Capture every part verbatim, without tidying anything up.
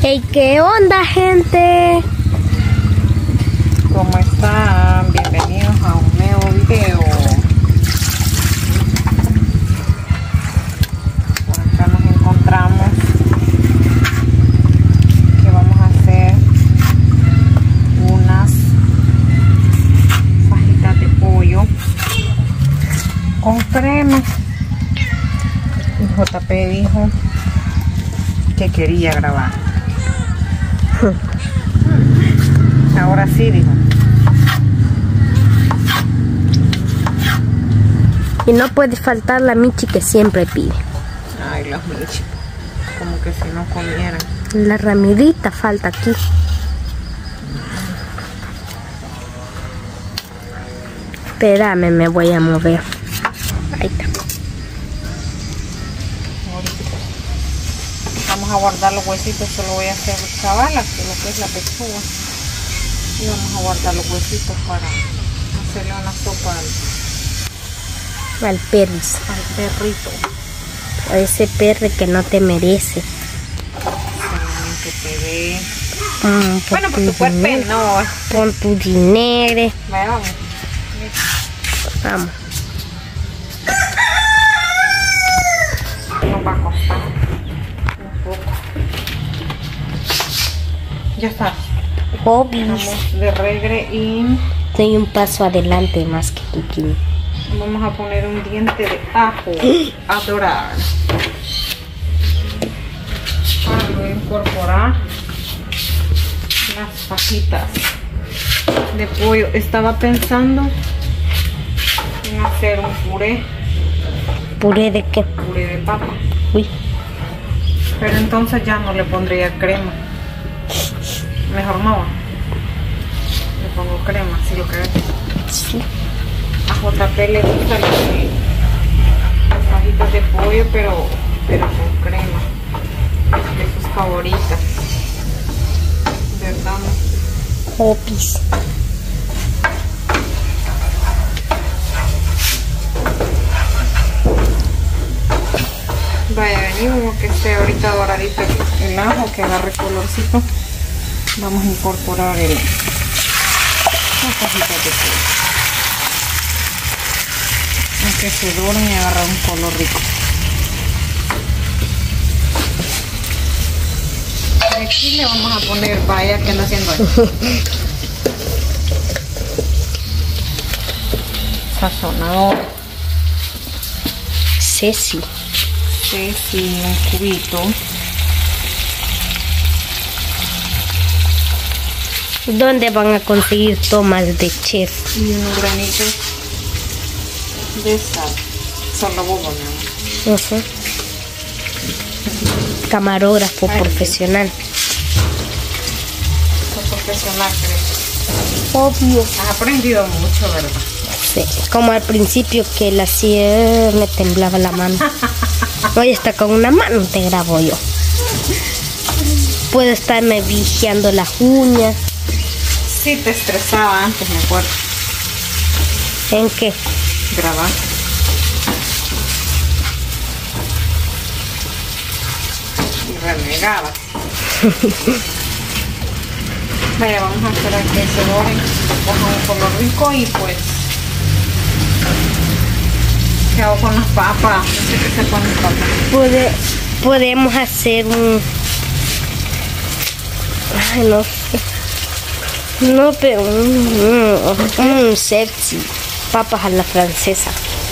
Hey, ¿qué onda, gente? ¿Cómo están? Bienvenidos a un nuevo video. Por acá nos encontramos que vamos a hacer unas fajitas de pollo con crema. Y J P dijo que quería grabar. Ahora sí, dijo. Y no puede faltar la Michi que siempre pide. Ay, los Michi. Como que si no comieran. La ramidita falta aquí. Espérame, me voy a mover. Ahí está. Vamos a guardar los huesitos, solo voy a hacer cabalas, que es lo que es la pechuga. Y vamos a guardar los huesitos para hacerle una sopa al, Al perris. al perrito. A ese perro que no te merece. Solamente te ve. Mm, Bueno, por tu cuerpo dinero, no. Con tu dinero. Vaya, vamos. Vamos. Nos va a costar un poco. Ya está. Hobbies. Vamos de regre y Doy un paso adelante más que tú, Kim. vamos a poner un diente de ajo a dorar. Para luego incorporar las fajitas de pollo. Estaba pensando en hacer un puré, ¿Puré de qué? puré de papa. Uy. Pero entonces ya no le pondría crema. Mejor no. Le pongo crema, si lo querés. Sí. A J P le gustan las, las fajitas de pollo, pero, pero con crema. De sus favoritas. ¿Verdad? Hobbies. Vaya, venimos que esté ahorita doradito el, el ajo, que agarre colorcito. Vamos a incorporar el, las fajitas de pollo. Aunque se doren y agarra un color rico. Aquí le vamos a poner, vaya, que anda haciendo ahí. Sazonador. Ceci. Sí, sí, un cubito. ¿Dónde van a conseguir tomas de chef? Y unos granitos de sal. Solo bobo, ¿no? No sé. Camarógrafo Ay, profesional. Soy profesional, creo. Obvio. Has aprendido mucho, ¿verdad? Sí. Como al principio que la hacía me temblaba la mano. Hoy está con una mano te grabo yo. Puedo estarme vigiando las uñas. Sí, te estresaba antes, me acuerdo. ¿En qué? Grabar. Y renegaba. Vaya, vamos a esperar que se doren, cojan un color rico y pues... ¿Qué hago con las papas? No sé qué se ponen papas. Puede, podemos hacer un... Ay, no sé. No, pero un, un, un sexy. Papas a la francesa.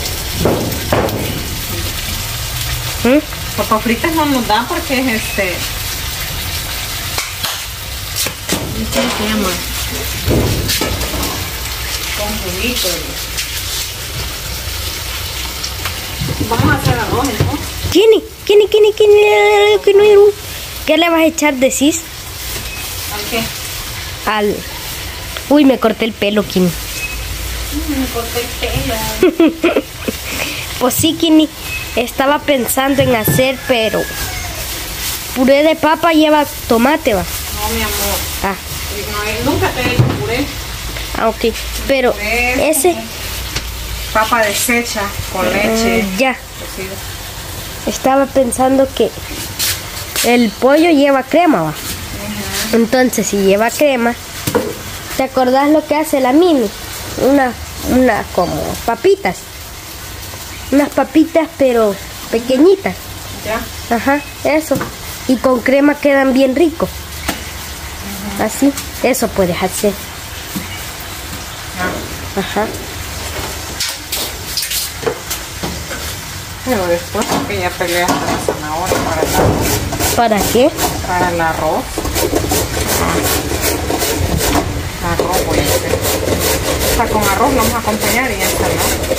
¿Mm? Papas fritas no nos da porque es este... ¿Cómo se llama? Con juguito. Vamos a hacer arroz, ¿no? ¿Quién? ¿Quién? ¿Quién? ¿Quién? ¿Quién? ¿Qué le vas a echar, decís? ¿Al qué? Al... Uy, me corté el pelo, Kini. Me corté el pelo. Pues sí, Kini. Estaba pensando en hacer, pero... Puré de papa lleva tomate, va. No, mi amor. Ah, No, nunca te he hecho puré. ah, ok. Pero Puré, ese... papa deshecha con leche. Mm, ya. Cocida. Estaba pensando que el pollo lleva crema, va. Entonces, si lleva crema, ¿te acordás lo que hace la Mini? Una, una como papitas. Unas papitas, pero pequeñitas. Ya. Ajá, eso. Y con crema quedan bien ricos. Uh-huh. Así, eso puedes hacer. Ah. Ajá. Pero después porque ya peleaste la zanahoria para el arroz. ¿Para qué? Para el arroz. Ah. Arroz voy a hacer. O sea, con arroz lo vamos a acompañar y ensalada.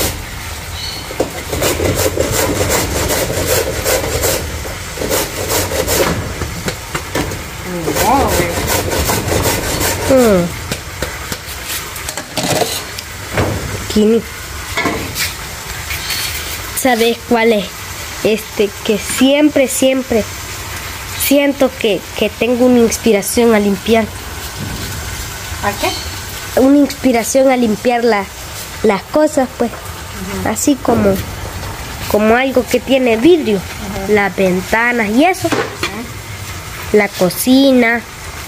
Ni modo, Mm. Kini. ¿Sabes cuál es? Este, que siempre, siempre siento que, que tengo una inspiración a limpiar. ¿A qué? Una inspiración a limpiar la, las cosas, pues. Uh-huh. Así como, como algo que tiene vidrio. Uh-huh. Las ventanas y eso. Uh-huh. La cocina.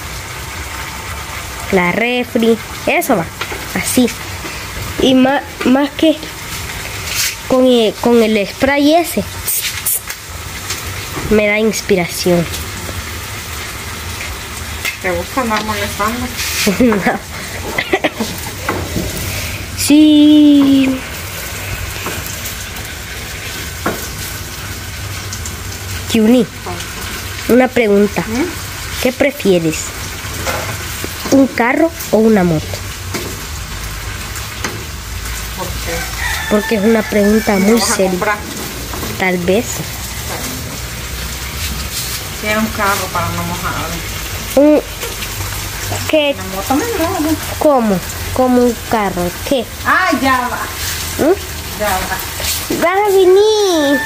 La refri. Eso va. Así. Y más, más que con el, con el spray ese. Me da inspiración. ¿Te gusta andar molestando? No. Sí. Kiuni, una pregunta. ¿Mm? ¿Qué prefieres? ¿Un carro o una moto? ¿Por qué? Porque es una pregunta muy seria. Tal vez. Quiero un carro para no mojar. Un ¿qué? Una moto me ¿Cómo? ¿Cómo un carro? ¿Qué? Ah, ya va. ¿Mm? Ya va. Van a venir.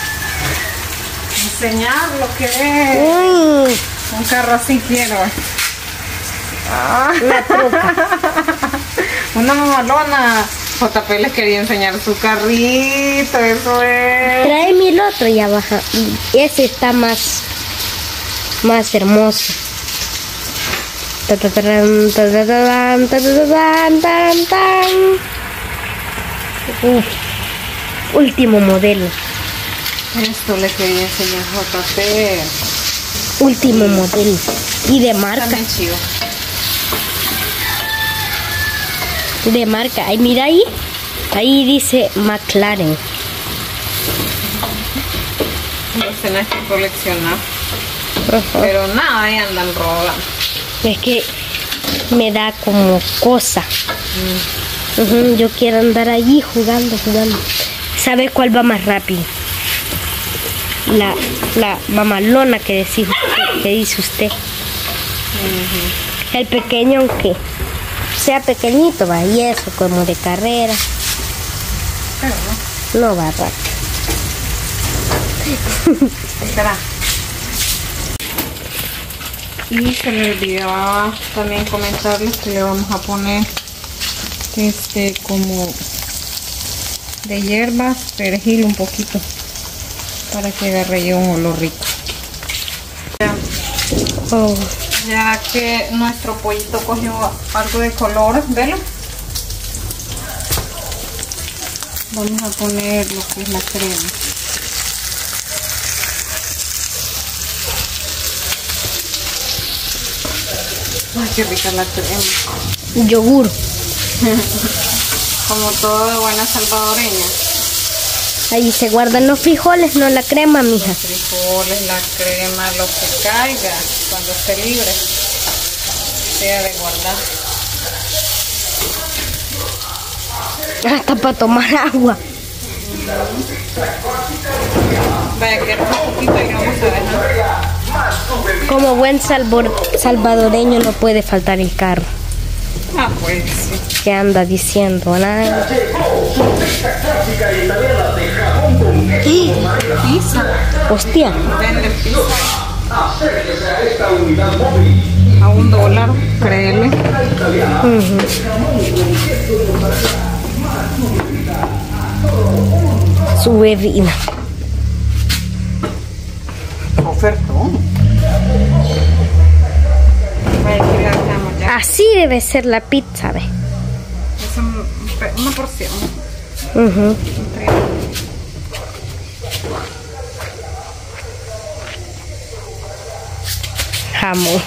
Enseñar lo que es. Mm. Un carro así quiero. Ah. Una troca. Una mamalona. J P les quería enseñar su carrito, eso es. Tráeme el otro y abajo. Ese está más, más hermoso. Uf, último modelo. Esto le quería enseñar J P. Último modelo. Y de marca. También chido. De marca. Ay, mira ahí. Ahí dice McLaren. Los tenés que coleccionar. Uh-huh. Pero nada, ahí andan rodando. Es que me da como cosa. Mm. Uh-huh. Yo quiero andar allí jugando, jugando. ¿Sabe cuál va más rápido? La, la mamalona que, decís, que dice usted. Uh-huh. El pequeño, aunque sea pequeñito, va, y eso, como de carrera. Pero no. No va rápido. Espera. Y se me olvidaba también comentarles que le vamos a poner este como de hierbas, perejil un poquito para que agarre yo un olor rico. Ya, Oh. ya que nuestro pollito cogió algo de color, ¿velo? Vamos a poner lo que es la crema. Ay, qué rica la crema. Yogur. Como todo de buena salvadoreña. Ahí se guardan los frijoles, no la crema, mija. Los frijoles, la crema, lo que caiga, cuando esté libre, sea de guardar. Hasta para tomar agua. Vaya, que era un poquito y vamos a dejar. Como buen salvor, salvadoreño no puede faltar el carro. Ah, pues sí. ¿Qué anda diciendo? Nada. Pizza. Hostia. Vende pizza. A un dólar, créele. Uh-huh. Su bebida. Ofertón. debe ser la pizza, ¿ve? Es un- una porción. Ujú. Jamón.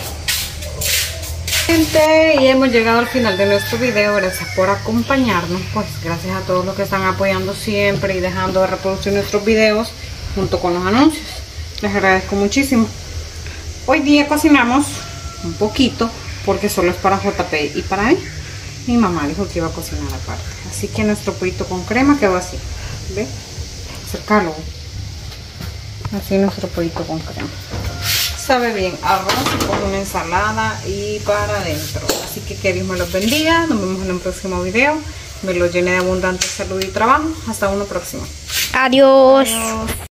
Gente, y hemos llegado al final de nuestro video. Gracias por acompañarnos. Pues gracias a todos los que están apoyando siempre y dejando de reproducir nuestros videos junto con los anuncios. Les agradezco muchísimo. Hoy día cocinamos un poquito porque solo es para J P y para mí. Mi mamá dijo que iba a cocinar aparte. Así que nuestro pollito con crema quedó así. ¿Ve? Acércalo. Así nuestro pollito con crema. Sabe bien, arroz con una ensalada y para adentro. Así que que Dios me los bendiga. Nos vemos en un próximo video. Me lo llene de abundante salud y trabajo. Hasta uno próximo. Adiós. Adiós.